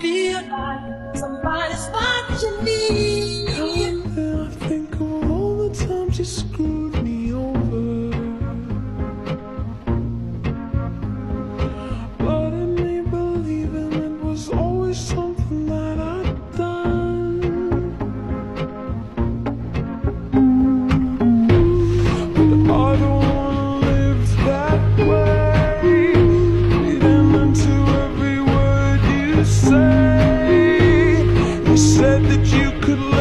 feel like somebody's watching me. And I think of all the times you screwed me over, but it made believing it was always something that I'd done. But I don't wanna live that way, reading into every word you say. You said that you could